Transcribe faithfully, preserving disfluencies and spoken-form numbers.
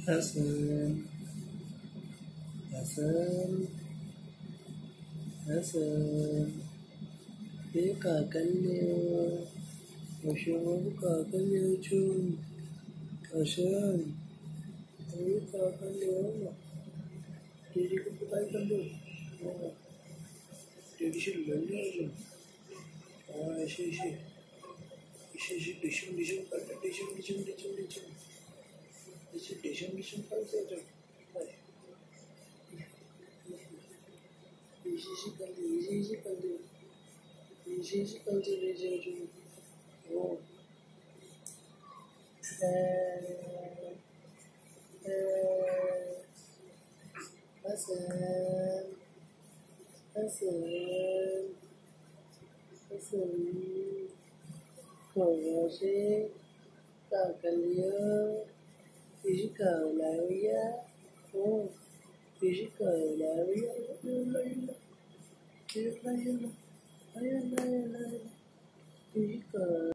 Hasan, Hasan, Hasan, kai kakan ne yaushe wani kakan ne ce Hasan, kai kakan ne wannan daidai ka fi kai kallo daidai shi lalle ne a shi shi shi shi dishin dishin kallo dishin dishin dishin dishin dishin dishin dishin kallo da shi shi kallo shi shi kallo shi shi kallo da shi shi oh Hasan, Hasan, Hasan, kau yaushe kakaliya, ishi kau lafiya, oh, ishi kau lafiya, lafiya, lafiya, lafiya, lafiya, lafiya, ishi kau.